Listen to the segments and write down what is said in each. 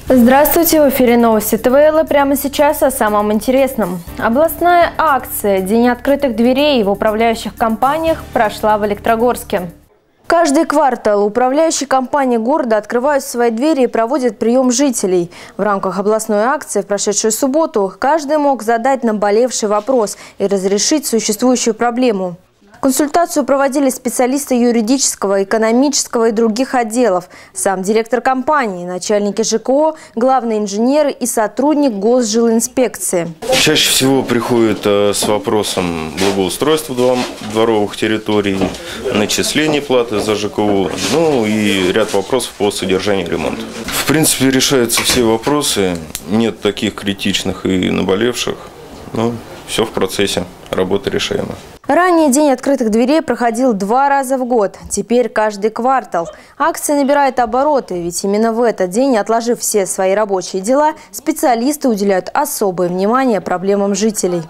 Здравствуйте, в эфире новости ТВЛ. Прямо сейчас о самом интересном. Областная акция «День открытых дверей» в управляющих компаниях прошла в Электрогорске. Каждый квартал управляющие компании города открывают свои двери и проводят прием жителей. В рамках областной акции в прошедшую субботу каждый мог задать наболевший вопрос и разрешить существующую проблему. Консультацию проводили специалисты юридического, экономического и других отделов, сам директор компании, начальники ЖКО, главные инженеры и сотрудник Госжилинспекции. Чаще всего приходят с вопросом благоустройства дворовых территорий, начисления платы за ЖКО, ну и ряд вопросов по содержанию и ремонту. В принципе, решаются все вопросы, нет таких критичных и наболевших, но все в процессе, работа решаема. Ранее День открытых дверей проходил 2 раза в год, теперь каждый квартал. Акция набирает обороты, ведь именно в этот день, отложив все свои рабочие дела, специалисты уделяют особое внимание проблемам жителей.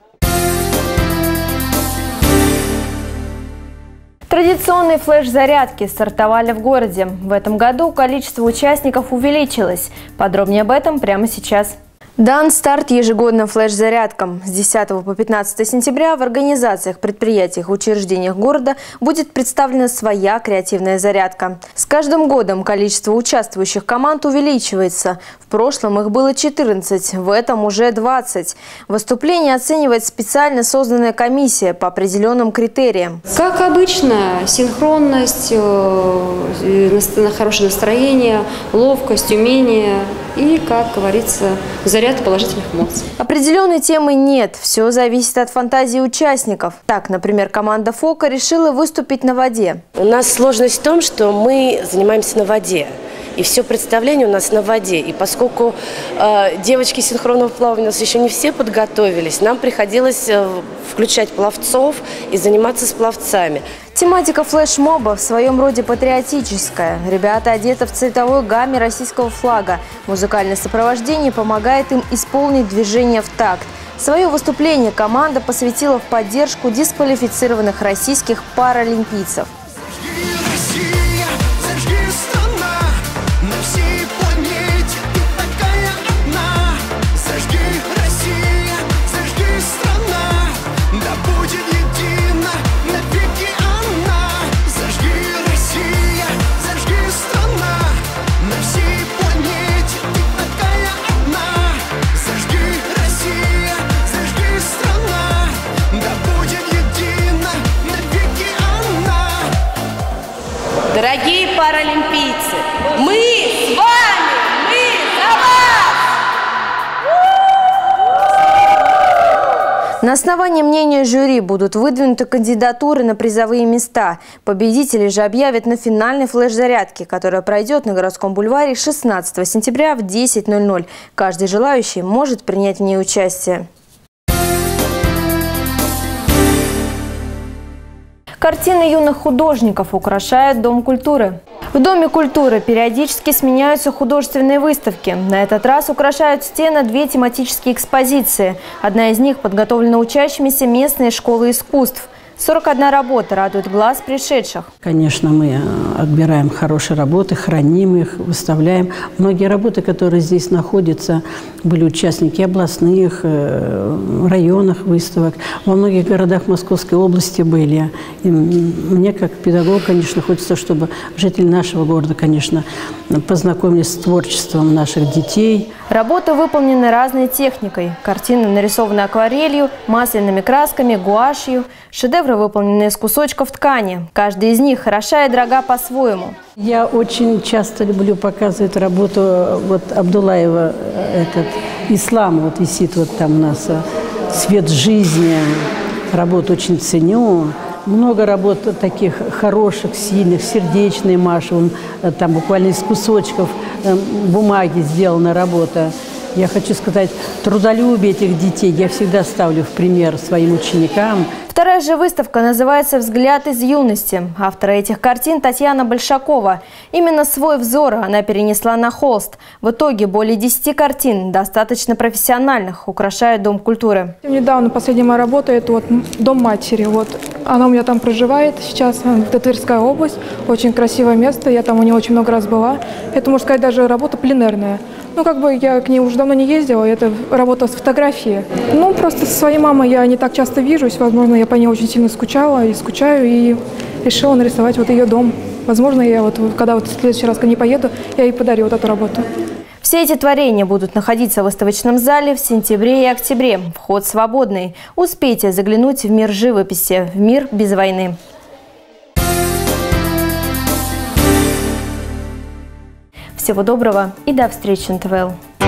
Традиционные флеш-зарядки стартовали в городе. В этом году количество участников увеличилось. Подробнее об этом прямо сейчас. Дан старт ежегодным флеш-зарядкам. С 10 по 15 сентября в организациях, предприятиях, учреждениях города будет представлена своя креативная зарядка. С каждым годом количество участвующих команд увеличивается. В прошлом их было 14, в этом уже 20. Выступление оценивает специально созданная комиссия по определенным критериям. Как обычно, синхронность, хорошее настроение, ловкость, умение и, как говорится, заряд положительных эмоций. Определенной темы нет. Все зависит от фантазии участников. Так, например, команда «Фока» решила выступить на воде. У нас сложность в том, что мы занимаемся на воде. И все представление у нас на воде. И поскольку девочки синхронного плавания у нас еще не все подготовились, нам приходилось включать пловцов и заниматься с пловцами. Тематика флешмоба в своем роде патриотическая. Ребята одеты в цветовой гамме российского флага. Музыкальное сопровождение помогает им исполнить движение в такт. Свое выступление команда посвятила в поддержку дисквалифицированных российских паралимпийцев. Дорогие паралимпийцы, мы с вами, мы за вас! На основании мнения жюри будут выдвинуты кандидатуры на призовые места. Победителей же объявят на финальной флеш-зарядке, которая пройдет на Городском бульваре 16 сентября в 10:00. Каждый желающий может принять в ней участие. Картины юных художников украшают Дом культуры. В Доме культуры периодически сменяются художественные выставки. На этот раз украшают стены 2 тематические экспозиции. Одна из них подготовлена учащимися местной школы искусств. 41 работа радует глаз пришедших. Конечно, мы отбираем хорошие работы, храним их, выставляем. Многие работы, которые здесь находятся, были участники областных, районных выставок. Во многих городах Московской области были. И мне, как педагог, конечно, хочется, чтобы жители нашего города, конечно, познакомились с творчеством наших детей. Работы выполнены разной техникой. Картины нарисованы акварелью, масляными красками, гуашью. Шедевры выполнены из кусочков ткани. Каждый из них хороша и дорога по-своему. Я очень часто люблю показывать работу Абдулаева, этот «Ислам», висит там у нас «Свет жизни». Работу очень ценю. Много работ таких хороших, сильных, сердечные Маши. Там буквально из кусочков бумаги сделана работа. Я хочу сказать, трудолюбие этих детей я всегда ставлю в пример своим ученикам. Вторая же выставка называется «Взгляд из юности». Автор этих картин Татьяна Большакова. Именно свой взор она перенесла на холст. В итоге более 10 картин, достаточно профессиональных, украшают Дом культуры. Недавно последняя моя работа – это Дом матери. Она у меня там проживает сейчас, это Тверская область, очень красивое место, я там у нее очень много раз была. Это, можно сказать, даже работа пленерная. Ну, как бы я к ней уже давно не ездила, это работа с фотографией. Ну, просто со своей мамой я не так часто вижусь, возможно, я по ней очень сильно скучала и скучаю, и решила нарисовать вот ее дом. Возможно, я вот, когда вот в следующий раз к ней поеду, я ей подарю вот эту работу. Все эти творения будут находиться в выставочном зале в сентябре и октябре. Вход свободный. Успейте заглянуть в мир живописи, в мир без войны. Всего доброго и до встречи на ТВЛ.